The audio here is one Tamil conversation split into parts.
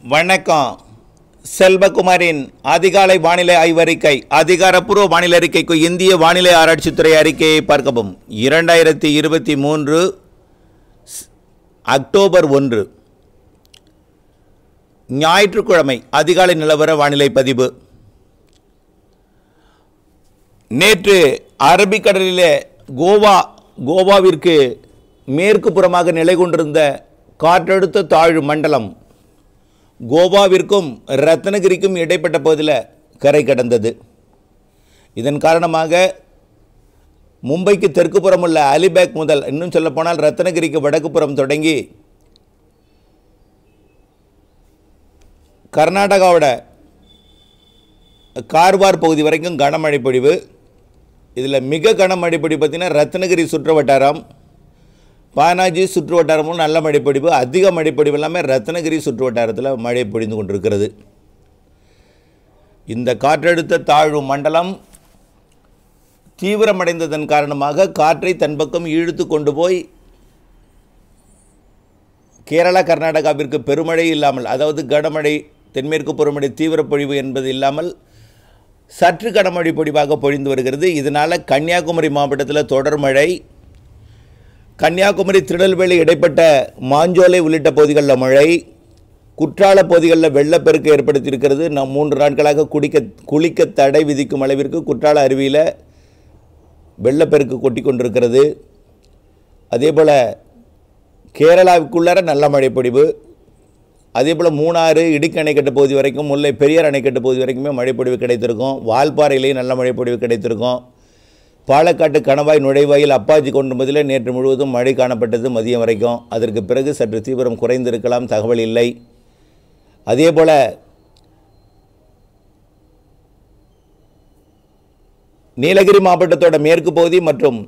வணக்கம். செல்வகுமாரின் அதிகாலை வானிலை ஆய்வறிக்கை. அதிகாரப்பூர்வ வானிலை அறிக்கைக்கு இந்திய வானிலை ஆராய்ச்சித்துறை அறிக்கையை பார்க்கவும். 2023 அக்டோபர் 1 ஞாயிற்றுக்கிழமை அதிகாலை நிலவர வானிலை பதிவு. நேற்று அரபிக்கடலிலே கோவாவிற்கு மேற்கு புறமாக நிலை கொண்டிருந்த காற்றழுத்த தாழ்வு மண்டலம் கோவாவிற்கும் ரத்னகிரிக்கும் இடைப்பட்ட பகுதியில் கரை கடந்தது. இதன் காரணமாக மும்பைக்கு தெற்கு புறம் உள்ள அலிபேக் முதல் இன்னும் சொல்லப்போனால் ரத்னகிரிக்கு வடக்கு புறம் தொடங்கி கர்நாடகாவோட கார்வார் பகுதி வரைக்கும் கனமழை பொழிவு. இதில் மிக கனமழை பொழிவு பார்த்திங்கன்னா ரத்னகிரி சுற்று வட்டாரம், பானாஜி சுற்று வட்டாரமும் நல்ல மழைப்பொழிவு. அதிக மழைப்பொழிவு எல்லாமே ரத்னகிரி சுற்று வட்டாரத்தில் மழை பொழிந்து கொண்டிருக்கிறது. இந்த காற்றழுத்த தாழ்வு மண்டலம் தீவிரமடைந்ததன் காரணமாக காற்றை தன் பக்கம் இழுத்து கொண்டு போய் கேரளா கர்நாடகாவிற்கு பெருமழை இல்லாமல், அதாவது கனமழை தென்மேற்கு பருவமழை தீவிர பொழிவு என்பது இல்லாமல் சற்று கனமழை பொழிவாக பொழிந்து வருகிறது. இதனால் கன்னியாகுமரி மாவட்டத்தில் தொடர் மழை, கன்னியாகுமரி திருநெல்வேலி இடைப்பட்ட மாஞ்சோலை உள்ளிட்ட பகுதிகளில் மழை, குற்றால பகுதிகளில் வெள்ளப்பெருக்கு ஏற்படுத்தியிருக்கிறது. 3 நாட்களாக குளிக்க தடை விதிக்கும் அளவிற்கு குற்றால அருவியில் வெள்ளப்பெருக்கு கொட்டி கொண்டிருக்கிறது. அதேபோல் கேரளாவுக்குள்ளார நல்ல மழை பொழிவு. அதேபோல் மூணாறு இடுக்கி அணைக்கட்டு பகுதி வரைக்கும், முல்லை பெரியார் அணைக்கட்டு பகுதி வரைக்குமே மழைப்பொழிவு கிடைத்திருக்கும். வால்பாறையிலேயும் நல்ல மழைப்பொழிவு கிடைத்திருக்கும். பாலக்காட்டு கணவாய் நுழைவாயில் அப்பாச்சி கொண்டுவதில் நேற்று முழுவதும் மழை காணப்பட்டது மதியம் வரைக்கும். அதற்கு பிறகு சற்று தீவிரம் குறைந்திருக்கலாம், தகவல் இல்லை. அதேபோல் நீலகிரி மாவட்டத்தோட மேற்கு பகுதி மற்றும்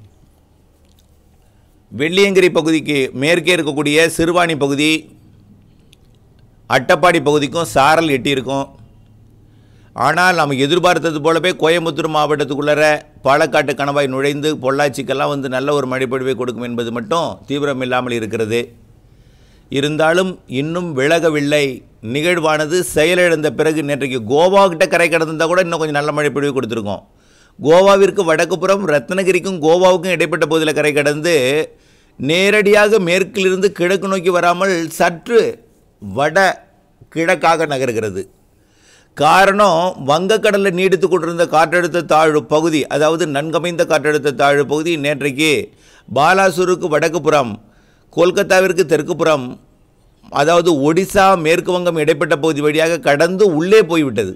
வெள்ளியங்கிரி பகுதிக்கு மேற்கே இருக்கக்கூடிய சிறுவாணி பகுதி, அட்டப்பாடி பகுதிக்கும் சாரல் எட்டியிருக்கும். ஆனால் நம்ம எதிர்பார்த்தது போலவே கோயம்புத்தூர் மாவட்டத்துக்குள்ளே பாலக்காட்டு கணவாய் நுழைந்து பொள்ளாச்சிக்கெல்லாம் நல்ல ஒரு மழைப்பொழிவை கொடுக்கும் என்பது மட்டும் தீவிரம் இல்லாமல் இருக்கிறது. இருந்தாலும் இன்னும் விலகவில்லை. நிகழ்வானது செயலிழந்த பிறகு நேற்றைக்கு கோவாக்கிட்ட கரை கடந்திருந்தால் கூட இன்னும் கொஞ்சம் நல்ல மழைப்பொழிவை கொடுத்துருக்கோம். கோவாவிற்கு வடக்கு புறம் ரத்னகிரிக்கும் கோவாவுக்கும் இடைப்பட்ட பகுதியில் கரை கடந்து நேரடியாக மேற்கிலிருந்து கிழக்கு நோக்கி வராமல் சற்று வட கிழக்காக நகர்கிறது. காரணம், வங்கக்கடலில் நீடித்து கொண்டிருந்த காற்றழுத்த தாழ்வு பகுதி, அதாவது நன்கமைந்த காற்றழுத்த தாழ்வு பகுதி நேற்றைக்கு பாலாசூருக்கு வடக்கு புறம், கொல்கத்தாவிற்கு தெற்கு புறம், அதாவது ஒடிசா மேற்கு வங்கம் இடைப்பட்ட பகுதி வழியாக கடந்து உள்ளே போய்விட்டது.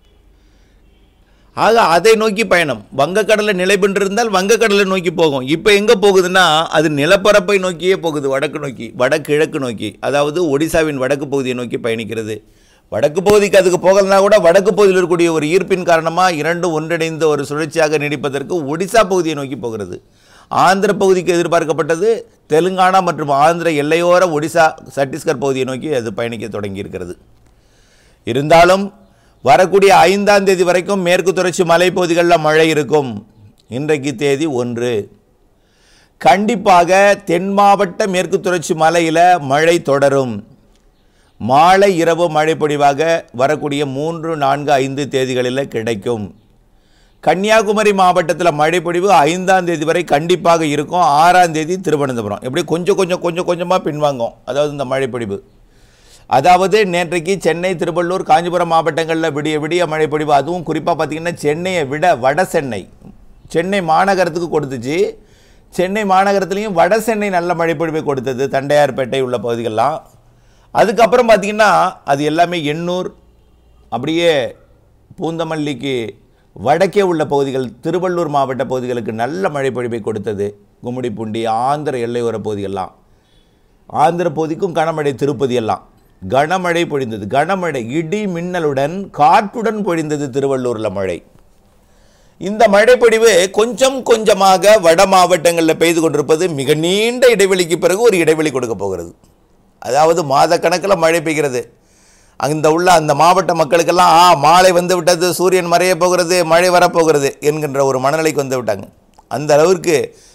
ஆக அதை நோக்கி பயணம். வங்கக்கடலில் நிலை பெற்றிருந்தால் வங்கக்கடலை நோக்கி போகும். இப்போ எங்கே போகுதுன்னா அது நிலப்பரப்பை நோக்கியே போகுது, வடக்கு நோக்கி, வடகிழக்கு நோக்கி, அதாவது ஒடிசாவின் வடக்கு பகுதியை நோக்கி பயணிக்கிறது. வடக்கு பகுதிக்கு அதுக்கு போகலனா கூட வடக்கு பகுதியில் இருக்கக்கூடிய ஒரு ஈர்ப்பின் காரணமாக இரண்டும் ஒன்றிணைந்த ஒரு சுழற்சியாக நீடிப்பதற்கு ஒடிசா பகுதியை நோக்கி போகிறது. ஆந்திர பகுதிக்கு எதிர்பார்க்கப்பட்டது தெலுங்கானா மற்றும் ஆந்திர எல்லையோர ஒடிசா சத்தீஸ்கர் பகுதியை நோக்கி அது பயணிக்க தொடங்கியிருக்கிறது. இருந்தாலும் வரக்கூடிய 5ஆம் தேதி வரைக்கும் மேற்கு தொடர்ச்சி மலைப்பகுதிகளில் மழை இருக்கும். இன்றைக்கு தேதி 1. கண்டிப்பாக தென் மாவட்ட மேற்கு தொடர்ச்சி மலையில் மழை தொடரும். மாலை இரவு மழை பொழிவாக வரக்கூடிய 3, 4, 5 தேதிகளில் கிடைக்கும். கன்னியாகுமரி மாவட்டத்தில் மழை பொழிவு 5ஆம் தேதி வரை கண்டிப்பாக இருக்கும். 6ஆம் தேதி திருவனந்தபுரம். எப்படி கொஞ்சம் கொஞ்சமாக பின்வாங்கும், அதாவது இந்த மழை பொழிவு. அதாவது நேற்றைக்கு சென்னை, திருவள்ளூர், காஞ்சிபுரம் மாவட்டங்களில் விடிய மழை பொழிவு. அதுவும் குறிப்பாக பார்த்திங்கன்னா சென்னையை விட வட சென்னை மாநகரத்துக்கு கொடுத்துச்சு. சென்னை மாநகரத்துலேயும் வட சென்னை நல்ல மழை பொழிவை கொடுத்தது, தண்டையார்பேட்டை உள்ள பகுதிகளெலாம். அதுக்கப்புறம் பார்த்திங்கன்னா அது எல்லாமே எண்ணூர், அப்படியே பூந்தமல்லிக்கு வடக்கே உள்ள பகுதிகள், திருவள்ளூர் மாவட்ட பகுதிகளுக்கு நல்ல மழை பொழிவை கொடுத்தது. கும்மிடிப்பூண்டி, ஆந்திர எல்லையோர பகுதிகளெலாம், ஆந்திர பகுதிக்கும் கனமழை, திருப்பதி எல்லாம் கனமழை பொழிந்தது. கனமழை இடி மின்னலுடன் காற்றுடன் பொழிந்தது திருவள்ளூரில் மழை. இந்த மழைப்பொழிவு கொஞ்சம் கொஞ்சமாக வட மாவட்டங்களில் பெய்து கொண்டிருப்பது மிக நீண்ட இடைவெளிக்கு பிறகு ஒரு இடைவெளி கொடுக்க போகிறது. அதாவது மாத கணக்கில் மழை பெய்கிறது. அந்த மாவட்ட மக்களுக்கெல்லாம் மாலை வந்து விட்டது, சூரியன் மறைய போகிறது, மழை வரப்போகிறது என்கின்ற ஒரு மனநிலைக்கு வந்து விட்டாங்க. அந்த அளவிற்கு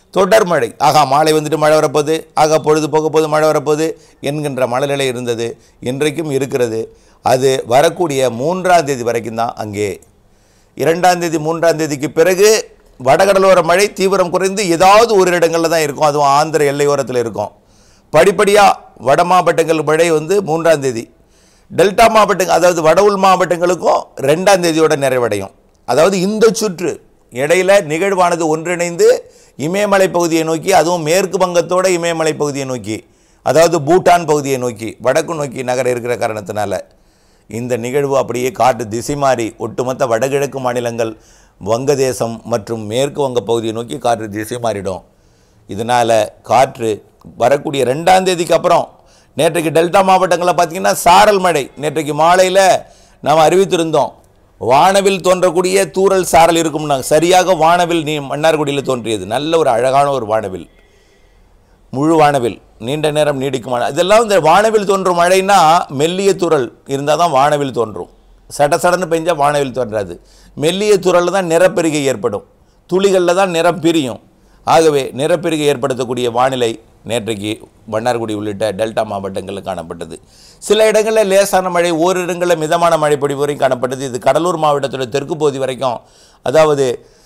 தொடர் மழை. ஆகா மாலை வந்துட்டு மழை வரப்போகுது, ஆகா பொழுது போக போது மழை வரப்போகுது என்கின்ற மனநிலை இருந்தது, இன்றைக்கும் இருக்கிறது. அது வரக்கூடிய 3ஆம் தேதி வரைக்கும் தான். அங்கே 2ஆம் தேதி 3ஆம் தேதிக்கு பிறகு வடகடலோர மழை தீவிரம் குறைந்து ஏதாவது ஒரு இடங்களில் தான் இருக்கும். அதுவும் ஆந்திர எல்லையோரத்தில் இருக்கும். படிப்படியாக வட மாவட்டங்கள் மழை 3ஆம் தேதி, டெல்டா மாவட்டங்கள் அதாவது வட உள் மாவட்டங்களுக்கும் 2ஆம் தேதியோட நிறைவடையும். அதாவது இந்த சுற்று இடையில நிகழ்வானது ஒன்றிணைந்து இமயமலை பகுதியை நோக்கி, அதுவும் மேற்கு வங்கத்தோட இமயமலை பகுதியை நோக்கி, அதாவது பூட்டான் பகுதியை நோக்கி வடக்கு நோக்கி நகர இருக்கிற காரணத்தினால இந்த நிகழ்வு அப்படியே காற்று திசை மாறி ஒட்டுமொத்த வடகிழக்கு மாநிலங்கள், வங்கதேசம் மற்றும் மேற்கு வங்க பகுதியை நோக்கி காற்று திசை மாறிடும். இதனால் காற்று வரக்கூடிய 2ஆம் தேதிக்கு அப்புறம் நேற்றைக்கு டெல்டா மாவட்டங்களில் பார்த்திங்கன்னா சாரல் மழை நேற்றைக்கு மாலையில் நாம் அறிவித்திருந்தோம். வானவில் தோன்றக்கூடிய தூறல் சாரல் இருக்கும்னா சரியாக வானவில் மன்னார்குடியில் தோன்றியது. நல்ல ஒரு அழகான ஒரு வானவில், முழு வானவில், நீண்ட நேரம் நீடிக்கும். இதெல்லாம் இந்த வானவில் தோன்றும் மழைன்னா மெல்லிய தூறல் இருந்தால் தான் வானவில் தோன்றும். சடசடன்னு பெஞ்சால் வானவில் தோன்றாது. மெல்லிய தூறலில் தான் நிறப்பெருகை ஏற்படும், துளிகளில் தான் நிறம் பிரியும். ஆகவே நிறப்பெருகை ஏற்படுத்தக்கூடிய வானிலை நேற்றைக்கு மன்னார்குடி உள்ளிட்ட டெல்டா மாவட்டங்களில் காணப்பட்டது. சில இடங்களில் லேசான மழை, ஓரிரு இடங்களில் மிதமான மழை பொழிவு வரைக்கும் காணப்பட்டது. இது கடலூர் மாவட்டத்தோட தெற்கு பகுதி வரைக்கும், அதாவது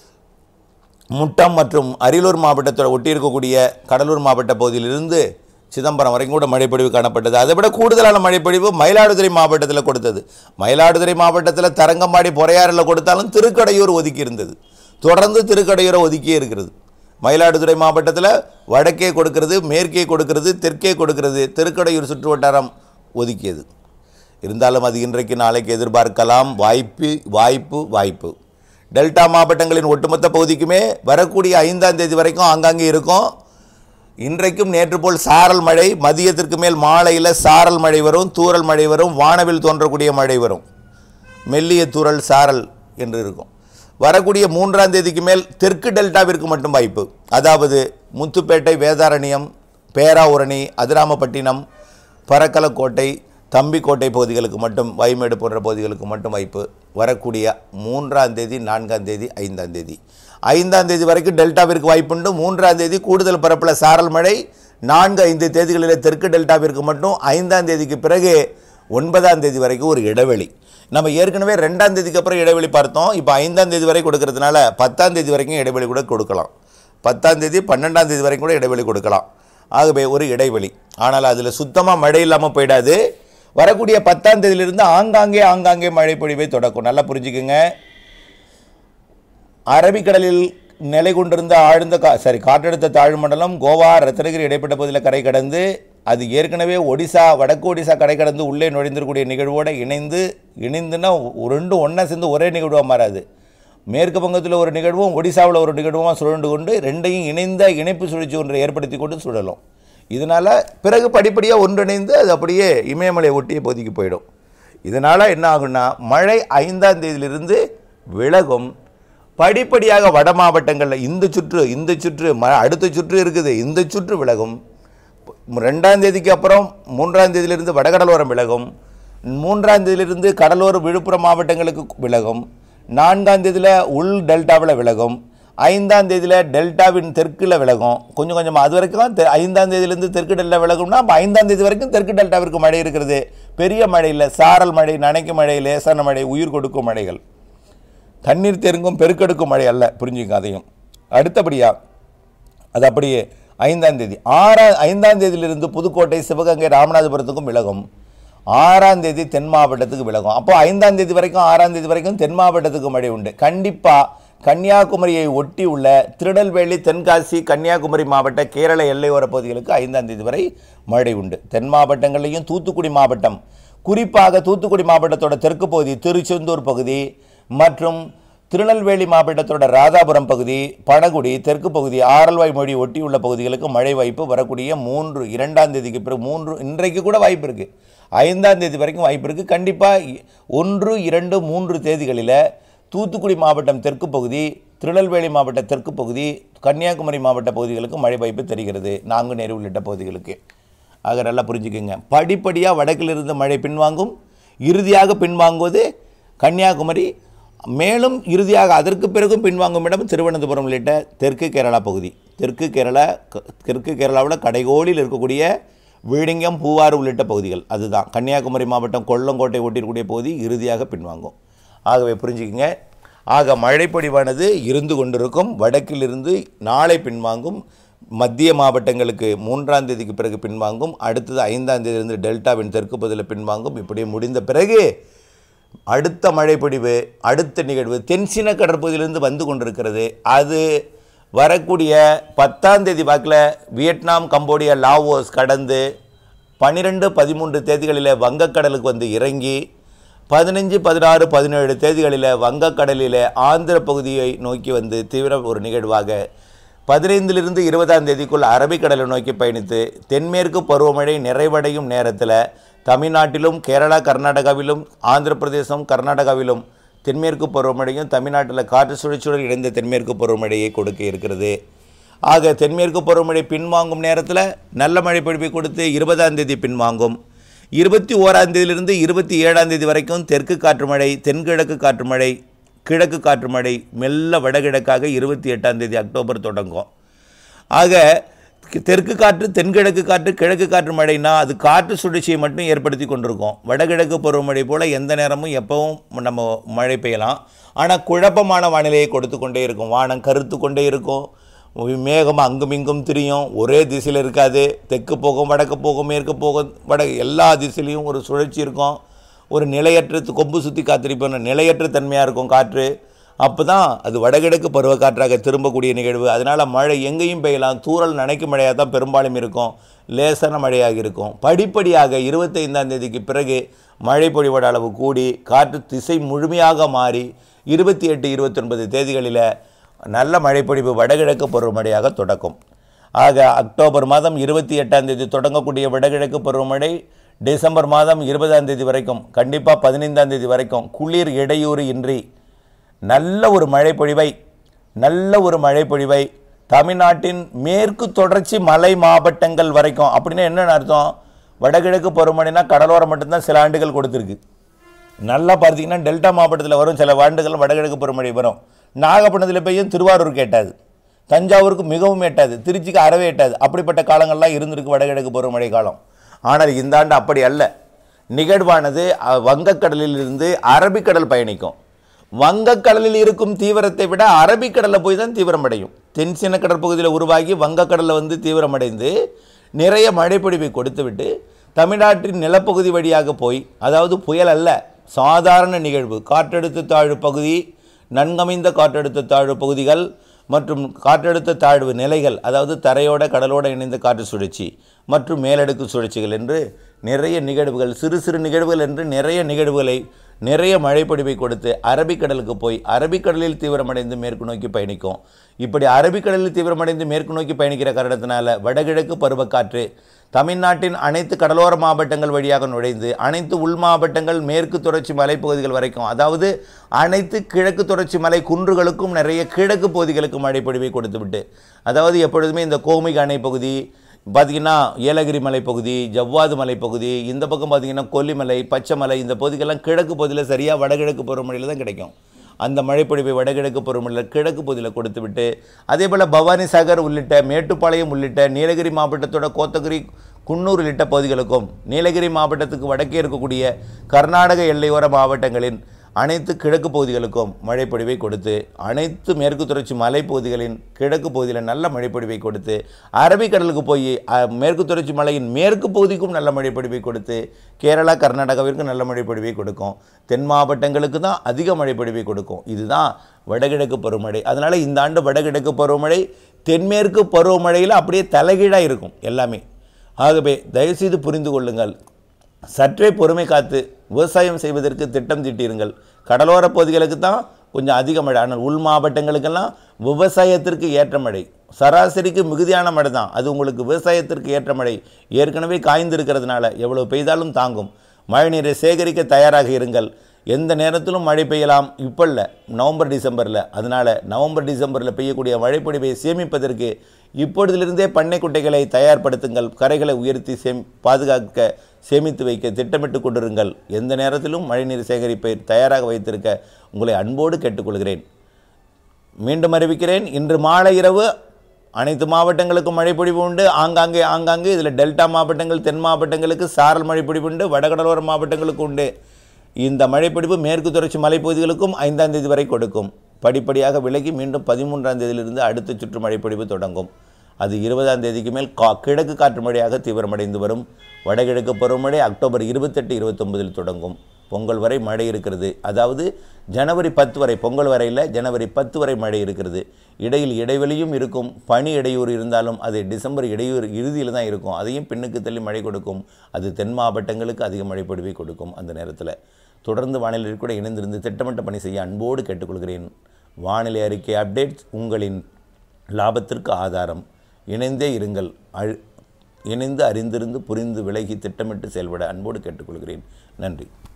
முட்டம் மற்றும் அரியலூர் மாவட்டத்தோட ஒட்டி இருக்கக்கூடிய கடலூர் மாவட்ட பகுதியிலிருந்து சிதம்பரம் வரைக்கும் கூட மழைப்பொழிவு காணப்பட்டது. அதை விட கூடுதலான மழைப்பொழிவு மயிலாடுதுறை மாவட்டத்தில் கொடுத்தது. மயிலாடுதுறை மாவட்டத்தில் தரங்கம்பாடி பொறையாறில் கொடுத்தாலும் திருக்கடையூர் ஒதுக்கி இருந்தது. தொடர்ந்து திருக்கடையூரை ஒதுக்கியே இருக்கிறது. மயிலாடுதுறை மாவட்டத்தில் வடக்கே கொடுக்கிறது, மேற்கே கொடுக்கிறது, தெற்கே கொடுக்கிறது, திருக்கடையூர் சுற்று வட்டாரம் ஒதுக்கியது. இருந்தாலும் அது இன்றைக்கு நாளைக்கு எதிர்பார்க்கலாம். வாய்ப்பு. டெல்டா மாவட்டங்களின் ஒட்டுமொத்த பகுதிக்குமே வரக்கூடிய 5ஆம் தேதி வரைக்கும் ஆங்காங்கே இருக்கும். இன்றைக்கும் நேற்று போல் சாரல் மழை, மதியத்திற்கு மேல் மாலையில் சாரல் மழை வரும், தூறல் மழை வரும், வானவில் தோன்றக்கூடிய மழை வரும், மெல்லிய தூறல் சாரல் என்று இருக்கும். வரக்கூடிய 3ஆம் தேதிக்கு மேல் தெற்கு டெல்டாவிற்கு மட்டும் வாய்ப்பு. அதாவது முத்துப்பேட்டை, வேதாரண்யம், பேராவூரணி, அதிராமப்பட்டினம், பரக்கலக்கோட்டை, தம்பிக்கோட்டை பகுதிகளுக்கு மட்டும், வைமேடு போன்ற பகுதிகளுக்கு மட்டும் வாய்ப்பு. வரக்கூடிய 3ஆம் தேதி, 4ஆம் தேதி, 5ஆம் தேதி, 5ஆம் தேதி வரைக்கும் டெல்டாவிற்கு வாய்ப்புண்டு. 3ஆம் தேதி கூடுதல் பரப்பில் சாரல் மழை. 4, 5 தேதிகளில் தெற்கு டெல்டாவிற்கு மட்டும். 5ஆம் தேதிக்கு பிறகு 9ஆம் தேதி வரைக்கும் ஒரு இடைவெளி. நம்ம ஏற்கனவே 2ஆம் தேதிக்கு அப்புறம் இடைவெளி பார்த்தோம். இப்போ 5ஆம் தேதி வரை கொடுக்கறதுனால 10ஆம் தேதி வரைக்கும் இடைவெளி கூட கொடுக்கலாம். 10ஆம் தேதி 12ஆம் தேதி வரைக்கும் கூட இடைவெளி கொடுக்கலாம். ஆகவே ஒரு இடைவெளி. ஆனால் அதில் சுத்தமாக மழை இல்லாமல் போயிடாது. வரக்கூடிய 10ஆம் தேதியிலிருந்து ஆங்காங்கே மழை பொழிவை தொடக்கும். நல்லா புரிஞ்சுக்குங்க. அரபிக்கடலில் நிலை கொண்டிருந்த ஆழ்ந்த காற்றழுத்த தாழ்வு மண்டலம் கோவா, ரத்னகிரி இடைப்பட்ட பகுதியில் கரை கடந்து, அது ஏற்கனவே ஒடிசா, வடக்கு ஒடிசா கரை கடந்து உள்ளே நுழைந்திருக்கக்கூடிய நிகழ்வோடு இணைந்துன்னா ரெண்டும் ஒன்றா சேர்ந்து ஒரே நிகழ்வாக மாறாது. மேற்கு வங்கத்தில் ஒரு நிகழ்வும் ஒடிசாவில் ஒரு நிகழ்வுமாக சுழண்டு கொண்டு ரெண்டையும் இணைந்த இணைப்பு சுழற்சி ஒன்றை ஏற்படுத்தி கொண்டு சுழலும். இதனால் பிறகு படிப்படியாக ஒன்றிணைந்து அது அப்படியே இமயமலையை ஒட்டிய பகுதிக்கு போயிடும். இதனால் என்ன ஆகுன்னா மழை 5ஆம் தேதியிலிருந்து விலகும். படிப்படியாக வட மாவட்டங்களில் இந்த சுற்று அடுத்த சுற்று இருக்குது, இந்த சுற்று விலகும். 2ஆம் தேதிக்கு அப்புறம் 3ஆம் தேதியிலிருந்து வடகடலோரம் விலகும். 3ஆம் தேதியிலிருந்து கடலோர விழுப்புரம் மாவட்டங்களுக்கு விலகும். 4ஆம் தேதியில் உள் டெல்டாவில் விலகும். 5ஆம் தேதியில் டெல்டாவின் தெற்கில் விலகும். கொஞ்சம் கொஞ்சமாக அது வரைக்கும் 5ஆம் தேதியிலிருந்து தெற்கு டெல்டா விலகும்னா அப்போ 5ஆம் தேதி வரைக்கும் தெற்கு டெல்டாவிற்கு மழை இருக்கிறது. பெரிய மழை இல்லை, சாரல் மழை, நனைக்கும் மழை, லேசான மழை, உயிர் கொடுக்கும் மழைகள், தண்ணீர் தேங்கும் பெருக்கெடுக்கும் மழை அல்ல. புரிஞ்சுங்க அதையும். அடுத்தபடியாக அது அப்படியே 5ஆம் தேதி 5ஆம் தேதியிலிருந்து புதுக்கோட்டை, சிவகங்கை, ராமநாதபுரத்துக்கும் விலகும். 6ஆம் தேதி தென் மாவட்டத்துக்கு விலகும். அப்போ 5ஆம் தேதி வரைக்கும் 6ஆம் தேதி வரைக்கும் தென் மாவட்டத்துக்கு மழை உண்டு. கண்டிப்பாக கன்னியாகுமரியை ஒட்டி உள்ள திருநெல்வேலி, தென்காசி, கன்னியாகுமரி மாவட்ட கேரள எல்லையோர பகுதிகளுக்கு 5ஆம் தேதி வரை மழை உண்டு. தென் மாவட்டங்களையும் தூத்துக்குடி மாவட்டம், குறிப்பாக தூத்துக்குடி மாவட்டத்தோட தெற்கு பகுதி, திருச்செந்தூர் பகுதி மற்றும் திருநெல்வேலி மாவட்டத்தோட ராதாபுரம் பகுதி, பணகுடி, தெற்கு பகுதி, ஆரல்வாய் மொழி ஒட்டியுள்ள பகுதிகளுக்கு மழை வாய்ப்பு வரக்கூடிய 2ஆம் தேதிக்கு பிறகு இன்றைக்கு கூட வாய்ப்பு இருக்குது. 5ஆம் தேதி வரைக்கும் வாய்ப்பு இருக்குது. கண்டிப்பாக 1, 2, 3 தேதிகளில் தூத்துக்குடி மாவட்டம் தெற்கு பகுதி, திருநெல்வேலி மாவட்ட தெற்கு பகுதி, கன்னியாகுமரி மாவட்ட பகுதிகளுக்கு மழை வாய்ப்பு தெரிகிறது. நாங்குநேரி உள்ளிட்ட பகுதிகளுக்கு. ஆக நல்லா புரிஞ்சுக்குங்க. படிப்படியாக வடக்கிலிருந்து மழை பின்வாங்கும். இறுதியாக பின்வாங்குவது கன்னியாகுமரி. மேலும் இறுதியாக அதற்கு பிறகும் பின்வாங்கும் இடம் திருவனந்தபுரம் உள்ளிட்ட தெற்கு கேரளா பகுதி. தெற்கு கேரளாவில் கடைகோடியில் இருக்கக்கூடிய விழுங்கம், பூவாறு உள்ளிட்ட பகுதிகள். அதுதான் கன்னியாகுமரி மாவட்டம் கொல்லங்கோட்டை ஒட்டியிருக்கக்கூடிய பகுதி இறுதியாக பின்வாங்கும். ஆகவே புரிஞ்சுக்கிங்க. ஆக மழைப்பொழிவானது இருந்து கொண்டிருக்கும். வடக்கிலிருந்து நாளை பின்வாங்கும். மத்திய மாவட்டங்களுக்கு 3ஆம் தேதிக்கு பிறகு பின்வாங்கும். அடுத்தது 5ஆம் தேதியிலிருந்து டெல்டாவின் தெற்கு பகுதியில் பின்வாங்கும். இப்படி முடிந்த பிறகு அடுத்த மழைப்பொழிவு, அடுத்த நிகழ்வு தென்சீன கடற்பகுதியிலிருந்து வந்து கொண்டிருக்கிறது. அது வரக்கூடிய 10ஆம் தேதி வாக்கில் வியட்நாம், கம்போடியா, லாவோஸ் கடந்து 12, 13 தேதிகளில் வங்கக்கடலுக்கு வந்து இறங்கி 15, 16, 17 தேதிகளில் வங்கக்கடலில் ஆந்திர பகுதியை நோக்கி வந்து தீவிர ஒரு நிகழ்வாக 15லிருந்து 20ஆம் தேதிக்குள் அரபிக்கடலை நோக்கி பயணித்து தென்மேற்கு பருவமழை நிறைவடையும் நேரத்தில் தமிழ்நாட்டிலும் கேரளா, கர்நாடகாவிலும் ஆந்திர பிரதேசம், கர்நாடகாவிலும் தென்மேற்கு பருவமழையும் தமிழ்நாட்டில் காற்று சுழற்சியுடன் இணைந்த தென்மேற்கு பருவமழையை கொடுக்க இருக்கிறது. ஆக தென்மேற்கு பருவமழை பின்வாங்கும் நேரத்தில் நல்ல மழை பொழிவை கொடுத்து 20ஆம் தேதி பின்வாங்கும். 21ஆம் தேதியிலிருந்து 27ஆம் தேதி வரைக்கும் தெற்கு காற்று மழை, தென்கிழக்கு காற்று மழை, கிழக்கு காற்று மழை மெல்ல வடகிழக்காக 28ஆம் தேதி அக்டோபர் தொடங்கும். ஆக தெற்கு காற்று, தென்கிழக்கு காற்று, கிழக்கு காற்று மழைனா அது காற்று சுழற்சியை மட்டும் ஏற்படுத்தி கொண்டிருக்கும். வடகிழக்கு பருவமழை போல் எந்த நேரமும் எப்பவும் நம்ம மழை பெய்யலாம். ஆனால் குழப்பமான வானிலையை கொடுத்து கொண்டே இருக்கும். வானம் கருத்து கொண்டே இருக்கும். மேகம் அங்கும் இங்கும் திரியும். ஒரே திசையில் இருக்காது. தெற்கு போகும், வடக்கு போகும், மேற்கு போகும், எல்லா திசையிலையும் ஒரு சுழற்சி இருக்கும். ஒரு நிலையற்ற கொம்பு சுற்றி காத்திருப்போம், நிலையற்ற தன்மையாக இருக்கும் காற்று. அப்போ தான் அது வடகிழக்கு பருவ காற்றாக திரும்பக்கூடிய நிகழ்வு. அதனால் மழை எங்கேயும் பெய்யலாம். தூறல் நனைக்கும் மழையாக தான் பெரும்பாலும் இருக்கும். லேசான மழையாக இருக்கும். படிப்படியாக 25ஆம் தேதிக்கு பிறகு மழை பொழிவோட அளவு கூடி காற்று திசை முழுமையாக மாறி 28, 29 தேதிகளில் நல்ல மழைப்பொழிவு வடகிழக்கு பருவமழையாக தொடக்கும். ஆக அக்டோபர் மாதம் 28ஆம் தேதி தொடங்கக்கூடிய வடகிழக்கு பருவமழை டிசம்பர் மாதம் 20ஆம் தேதி வரைக்கும், கண்டிப்பாக 15ஆம் தேதி வரைக்கும் குளிர் இடையூறு இன்றி நல்ல ஒரு மழைப்பொழிவை தமிழ்நாட்டின் மேற்கு தொடர்ச்சி மலை மாவட்டங்கள் வரைக்கும். அப்படின்னா என்னென்னு அர்த்தம்? வடகிழக்கு பருவமழைனா கடலோரம் மட்டும்தான் சில ஆண்டுகள் கொடுத்துருக்கு. நல்லா பார்த்தீங்கன்னா டெல்டா மாவட்டத்தில் வரும், சில ஆண்டுகள் வடகிழக்கு பருவமழை வரும். நாகப்பட்டினத்தில் பெய்யும், திருவாரூருக்கு எட்டாது, தஞ்சாவூருக்கு மிகவும் எட்டாது, திருச்சிக்கு அறவே எட்டாது. அப்படிப்பட்ட காலங்கள்லாம் இருந்திருக்கு வடகிழக்கு பருவமழை காலம். ஆனால் இந்த ஆண்டு அப்படி அல்ல. நிகழ்வானது வங்கக்கடலில் இருந்து அரபிக்கடல் பயணிக்கும். வங்கக்கடலில் இருக்கும் தீவிரத்தை விட அரபிக்கடலில் போய் தான் தீவிரமடையும். தென்சீன கடற்பகுதியில் உருவாகி வங்கக்கடலில் வந்து தீவிரமடைந்து நிறைய மழைப்பொழிவை கொடுத்துவிட்டு தமிழ்நாட்டின் நிலப்பகுதி வழியாக போய், அதாவது புயல் அல்ல, சாதாரண நிகழ்வு, காற்றழுத்த தாழ்வு பகுதி, நன்கமைந்த காற்றழுத்த தாழ்வு பகுதிகள் மற்றும் காற்றழுத்த தாழ்வு நிலைகள், அதாவது தரையோட கடலோடு இணைந்த காற்று சுழற்சி மற்றும் மேலடுக்கு சுழற்சிகள் என்று நிறைய நிகழ்வுகள், சிறு சிறு நிகழ்வுகள் என்று நிறைய நிகழ்வுகளை, நிறைய மழைப்பொழிவை கொடுத்து அரபிக்கடலுக்கு போய் அரபிக்கடலில் தீவிரமடைந்து மேற்கு நோக்கி பயணிக்கும். இப்படி அரபிக்கடலில் தீவிரமடைந்து மேற்கு நோக்கி பயணிக்கிற காரணத்தினால வடகிழக்கு பருவக்காற்று தமிழ்நாட்டின் அனைத்து கடலோர மாவட்டங்கள் வழியாக நுழைந்து அனைத்து உள் மாவட்டங்கள், மேற்கு தொடர்ச்சி மலைப்பகுதிகள் வரைக்கும், அதாவது அனைத்து கிழக்கு தொடர்ச்சி மலை குன்றுகளுக்கும் நிறைய கிழக்கு பகுதிகளுக்கு மழைப்பொழிவை கொடுத்துவிட்டு, அதாவது எப்பொழுதுமே இந்த கோமிக அணை பகுதி பார்த்திங்கன்னா, ஏலகிரி மலைப்பகுதி, ஜவ்வாது மலைப்பகுதி, இந்த பக்கம் பார்த்திங்கன்னா கொல்லிமலை, பச்சைமலை, இந்த பகுதிகளெல்லாம் கிழக்கு பகுதியில் சரியாக வடகிழக்கு பருவமழையில் தான் கிடைக்கும். அந்த மழைப்பொழிவை வடகிழக்கு பருவமழையில் கிழக்கு பகுதியில் கொடுத்துவிட்டு, அதே போல் பவானி சாகர் உள்ளிட்ட, மேட்டுப்பாளையம் உள்ளிட்ட, நீலகிரி மாவட்டத்தோட கோத்தகிரி, குன்னூர் உள்ளிட்ட பகுதிகளுக்கும், நீலகிரி மாவட்டத்துக்கு வடக்கே இருக்கக்கூடிய கர்நாடக எல்லையோர மாவட்டங்களின் அனைத்து கிழக்கு பகுதிகளுக்கும் மழைப்பொழிவை கொடுத்து, அனைத்து மேற்கு தொடர்ச்சி மலைப்பகுதிகளின் கிழக்கு பகுதியில் நல்ல மழைப்பொழிவை கொடுத்து, அரபிக்கடலுக்கு போய் மேற்கு தொடர்ச்சி மலையின் மேற்கு பகுதிக்கும் நல்ல மழைப்பொழிவை கொடுத்து, கேரளா, கர்நாடகாவிற்கு நல்ல மழைப்பொழிவை கொடுக்கும். தென் மாவட்டங்களுக்கு தான் அதிக மழைப்பொழிவை கொடுக்கும். இதுதான் வடகிழக்கு பருவமழை. அதனால் இந்த ஆண்டு வடகிழக்கு பருவமழை தென்மேற்கு பருவமழையில் அப்படியே தலைகீழாக இருக்கும் எல்லாமே. ஆகவே தயவுசெய்து புரிந்து கொள்ளுங்கள். சற்றே பொறுமை காத்து விவசாயம் செய்வதற்கு திட்டம் தீட்டியிருங்கள். கடலோர பகுதிகளுக்கு தான் கொஞ்சம் அதிக மழை, ஆனால் உள் மாவட்டங்களுக்கெல்லாம் விவசாயத்திற்கு ஏற்ற மழை, சராசரிக்கு மிகுதியான மழை தான். அது உங்களுக்கு விவசாயத்திற்கு ஏற்ற மழை. ஏற்கனவே காய்ந்திருக்கிறதுனால எவ்வளோ பெய்தாலும் தாங்கும். மழை நீரை சேகரிக்க தயாராக இருங்கள். எந்த நேரத்திலும் மழை பெய்யலாம். இப்போ இல்லை, நவம்பர் டிசம்பரில். அதனால் நவம்பர் டிசம்பரில் பெய்யக்கூடிய மழைப்பொழிவை சேமிப்பதற்கு இப்பொழுதிலிருந்தே பண்ணை குட்டைகளை தயார்படுத்துங்கள். கரைகளை உயர்த்தி பாதுகாக்க, சேமித்து வைக்க திட்டமிட்டு கொண்டிருங்கள். எந்த நேரத்திலும் மழைநீர் சேகரிப்பை தயாராக வைத்திருக்க உங்களை அன்போடு கேட்டுக்கொள்கிறேன். மீண்டும் அறிவிக்கிறேன், இன்று மாலை இரவு அனைத்து மாவட்டங்களுக்கும் மழைப்பொழிவு உண்டு. ஆங்காங்கே இதில் டெல்டா மாவட்டங்கள், தென் மாவட்டங்களுக்கு சாரல் மழைப்பொழிவு உண்டு. வடகடலோர மாவட்டங்களுக்கு உண்டு. இந்த மழைப்பொழிவு மேற்கு தொடர்ச்சி மலைப்பகுதிகளுக்கும் 5ஆம் தேதி வரை கொடுக்கும். படிப்படியாக விலகி மீண்டும் 13ஆம் தேதியிலிருந்து அடுத்த சுற்று மழைப்பொழிவு தொடங்கும். அது 20ஆம் தேதிக்கு மேல் கிழக்கு காற்று மழையாக தீவிரமடைந்து வரும். வடகிழக்கு பருவமழை அக்டோபர் 28, 29 தொடங்கும். பொங்கல் வரை மழை இருக்கிறது. அதாவது ஜனவரி 10 வரை, பொங்கல் வரையில் ஜனவரி 10 வரை மழை இருக்கிறது. இடையில் இடைவெளியும் இருக்கும். பனி இடையூறு இருந்தாலும் அது டிசம்பர் இடையூறு இறுதியில் தான் இருக்கும். அதையும் பின்னுக்கு தள்ளி மழை கொடுக்கும். அது தென் மாவட்டங்களுக்கு அதிக மழை பொழிவை கொடுக்கும். அந்த நேரத்தில் தொடர்ந்து வானிலை கூட இணைந்திருந்து திட்டமிட்ட பணி செய்ய அன்போடு கேட்டுக்கொள்கிறேன். வானிலை அறிக்கை அப்டேட்ஸ் உங்களின் லாபத்திற்கு ஆதாரம். இணைந்தே இருங்கள். இணைந்து அறிந்திருந்து புரிந்து விலகி திட்டமிட்டு செயல்பட அன்போடு கேட்டுக்கொள்கிறேன். நன்றி.